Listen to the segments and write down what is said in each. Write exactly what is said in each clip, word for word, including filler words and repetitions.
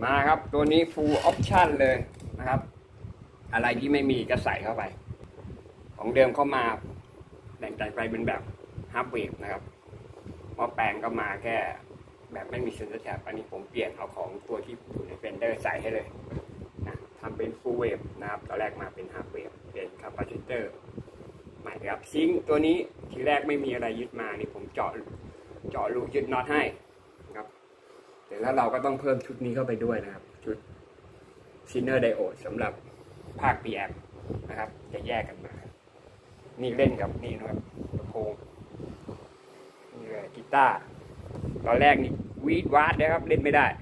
มาครับตัวนี้ full option เลยนะครับอะไรที่ไม่มีก็ใส่เข้าไปของเดิมเข้ามาแต่งแต่งไปเป็นแบบ half wave นะครับหม้อแปลงก็มาแค่แบบไม่มีเซนเซอร์แท็บอันนี้ผมเปลี่ยนเอาของตัวที่อยู่ใน Fender ใส่ให้เลยนะทำเป็น full wave นะครับตอนแรกมาเป็น half wave เป็นคาปาซิเตอร์ใหม่ครับซิงตัวนี้ทีแรกไม่มีอะไรยึดมานี่ผมเจาะเจาะรูยึดน็อตให้ครับแต่แล้วเราก็ต้องเพิ่มชุดนี้เข้าไปด้วยนะครับชุดซินเนอร์ไดโอดสำหรับภาค พี แอม นะครับจะแยกกันมานี่เล่นกับนี่นะครับลำโพงนี่เลยกีตาร์ตอนแรกนี่วีดวาดนะครับเล่นไม่ได้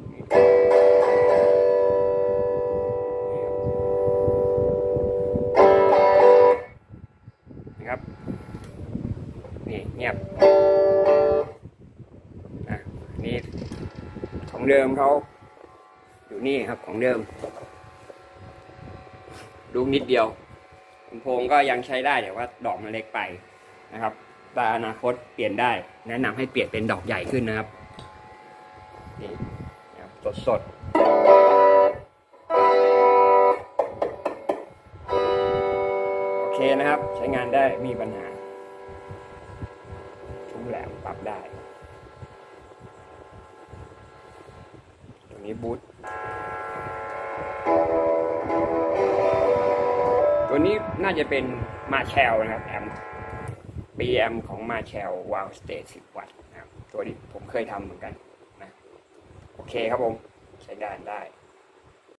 นะครับนี่เงียบอ่ะนี่ของเดิมเขาอยู่นี่ครับของเดิมลูกนิดเดียวลำโพงก็ยังใช้ได้แต่ว่าดอกมันเล็กไปนะครับแต่อนาคตเปลี่ยนได้แนะนำให้เปลี่ยนเป็นดอกใหญ่ขึ้นนะครับนี่สดสดโอเคนะครับใช้งานได้มีปัญหาทุกแหลมปรับได้ตัวนี้บูทตัวนี้น่าจะเป็นมาแชลนะครับแอมปีแอมของมาแชลวาลสเตทสิบวัตต์นะครับตัวนี้ผมเคยทำเหมือนกันนะโอเคครับผมใช้ได้ได้